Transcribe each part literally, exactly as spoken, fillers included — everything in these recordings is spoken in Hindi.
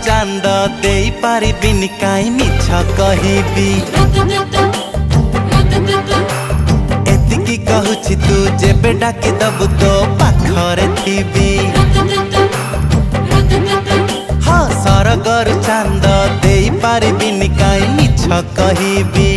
चांद दे पारिबिनी काई मिछ कहिबी एतिकी कहूछि तू जेबे डाकी दबु तो पाखरे थिबी हाँ सरगर चांद दे पारिबिनी काई मिछ कहिबी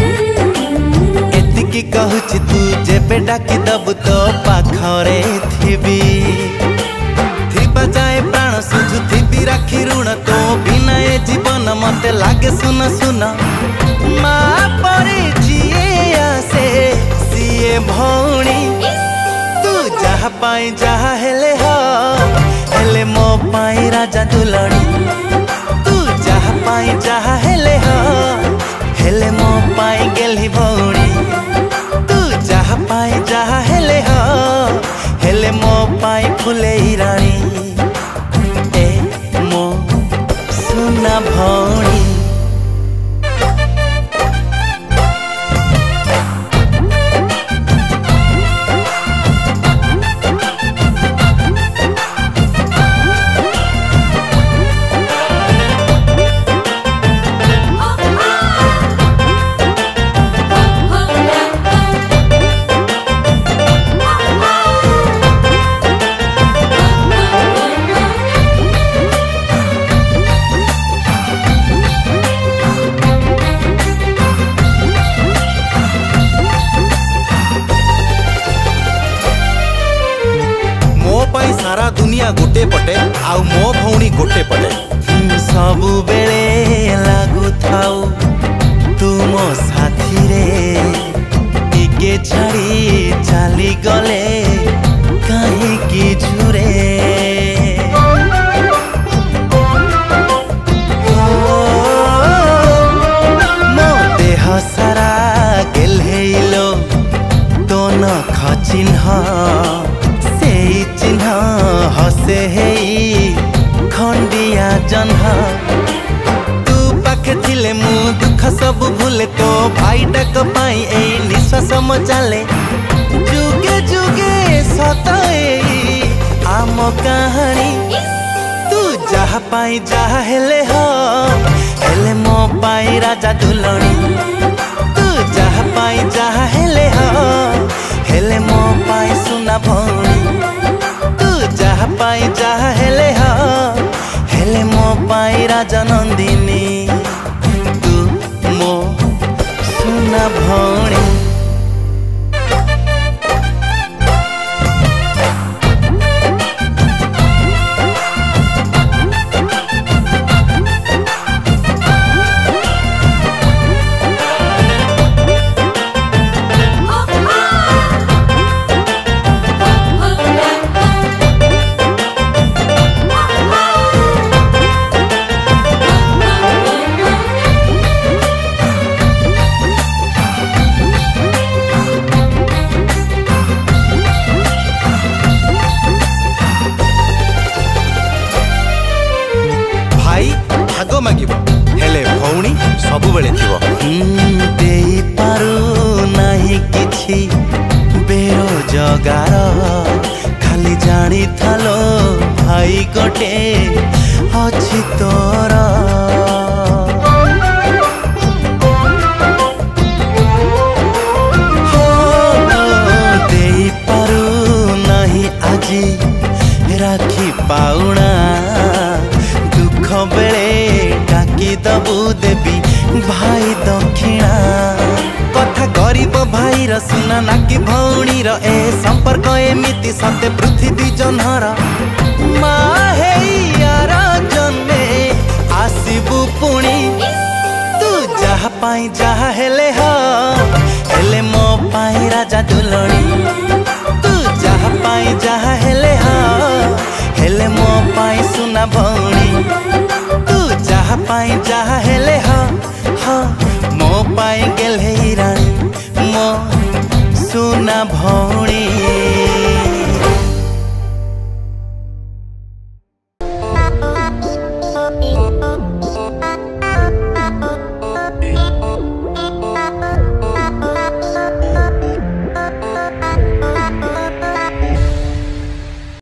एतिकी कहूछि तू जेबे डाकी दबु तो पाखरे थिबी थिबा जाए प्राण सुझुथिबी राखी ऋण तो बिना ए जीवन मते लागे सुन सुन माँ परे जिए आसे सिए भौणी तू जहा पाई जहा हेले हो हेले मो पाई राजा दुलणी तू जहा पाई जहा हेले हो हेले मो पाई गेली भौणी तू जहा पाई जहा हेले हो हेले मो पाई फुले रानी ए मो सुना भौणी सारा दुनिया गोटे पटे आउ मो भौणी गोटे पटे सबु बेले लागू थाउ तुम साथी रे टिके छाड़ी चली गले कहीं की झुरे मो देह सारा गेल्हेलो तो न खचिन्ह चिन्ह हसे हेई खंडिया जन्ह तू पाखे थिले मु दुख सब भूले तो भाई डाक पाई ए निश्वास म चाले जुगे जुगे सताए आम कहानी तू जहा पाई जहा हेले हो हेले मो पाई राजा दुलणी तू जहा पाई जहा हेले हो हेले मो पाई सुना भौणी जहा पाई जहा हेले हो हेले मो पाई राजा नंदिनी तू मो सुना भौणी भाग मागिब हेले भौणी सबु बेले थिबो देई पारू नाही किछि बेरोजगार खाली जानी थालो भाई गोटे अछि तोर देई पारू नाही आजी राखी पाउना बेले डाकी दबु देवी भाई दक्षिणा कथा गरीब भाई र सुना नाकी भौणी र ए संपर्क एमिति सते पृथ्वी जन्हर माँ हे यार जन्मे आसिबु पुणी तू जहा पाई जहा हेले हो हेले मो पाई राजा दुलणी तू जहा पाई जहा हेले हो हेले मो पाई सुना भौणी तू जहा पाई जहा हेले हो हो मो पाई गेल्हे रानी मो सुना भौणी।